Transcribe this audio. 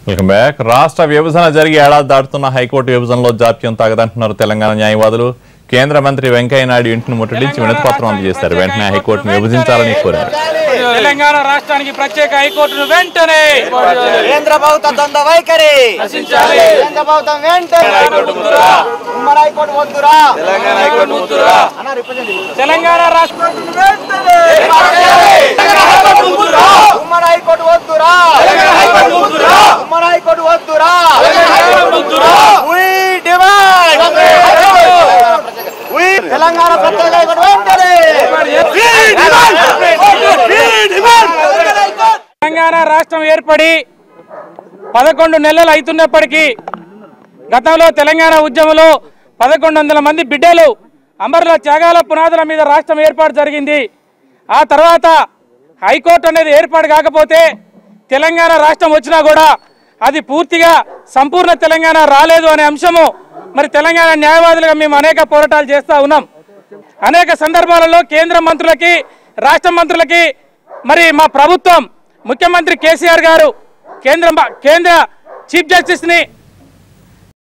Welcome back. రాష్ట్ర విభజన జరిగి ఏడాది దాటుతున్న హైకోర్టు విభజనలో జాప్యం తగదంటున్నారు తెలంగాణ న్యాయవాదులు. కేంద్ర మంత్రి వెంకయ్య నాయుడు ఇంటిని ముట్టడించి వినతిపత్రం అందజేశారు. వెంటనే హైకోర్టును విభజించాలని కోరారు. తెలంగాణ రాష్ట్రానికి ప్రత్యేక హైకోర్టును వెంటనే కేంద్ర ప్రభుత్వ ద్వంద్వ వైఖరి నశించాలి. కేంద్ర ప్రభుత్వం వెంటనే ఉమ్మడి హైకోర్టు వద్దురా, తెలంగాణ రాష్ట్రం వెంటనే ఉమ్మడి హైకోర్టు వద్దురా, ఉమ్మడి హైకోర్టు వద్దురా. తెలంగాణ ప్రత్యేక హైకోర్టు వెంటనే. తెలంగాణ రాష్ట్రం ఏర్పడి 11 నెలలు అవుతున్నప్పటికీ గతంలో తెలంగాణ ఉద్యమంలో 1100 మంది బిడ్డలు అమరుల త్యాగాల పునాదుల మీద రాష్ట్రం ఏర్పాటు జరిగింది. ఆ తర్వాత హైకోర్టు అనేది ఏర్పాటు కాకపోతే తెలంగాణ రాష్ట్రం వచ్చినా కూడా అది పూర్తిగా సంపూర్ణ తెలంగాణ రాలేదు అనే అంశము మరి తెలంగాణ న్యాయవాదులుగా మేము అనేక పోరాటాలు చేస్తూ ఉన్నాం. అనేక సందర్భాలలో కేంద్ర మంత్రులకి రాష్ట్ర మంత్రులకి మరి మా ప్రభుత్వం ముఖ్యమంత్రి కేసీఆర్ గారు కేంద్ర చీఫ్ జస్టిస్ని